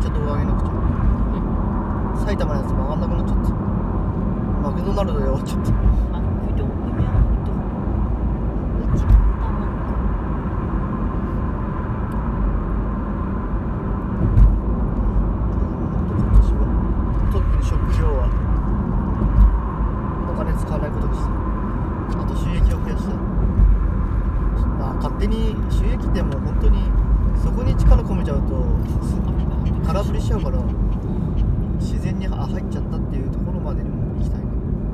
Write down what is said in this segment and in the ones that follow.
した動画上げなくちゃ。埼玉のやつも上がんなくなっちゃった。マクドナルドで終わっちゃった。 マクドナルド。うちたま今年は特に食料はお金使わないことにした。あと収益を増やした。まあ勝手に収益ってもう本当にそこに力込めちゃうと空振りしちゃうから、自然に入っちゃったっていうところまでにも行きたいな。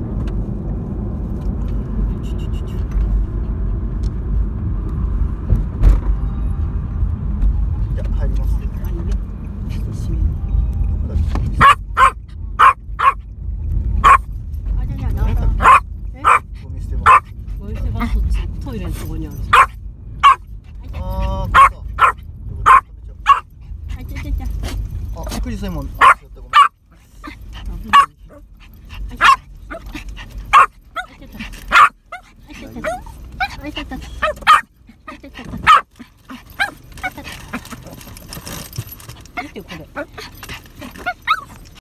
じゃあ入りますけど。 あいいよ。閉める。 どこだっけ？ あ、じゃあなんか。 ゴミ捨て場。 ゴミ捨て場そっちトイレのとこにある。 ああ、これか。 あ、ちゃちゃちゃ。 あ、クリス今、あ、違ったごめん。 見てこれ。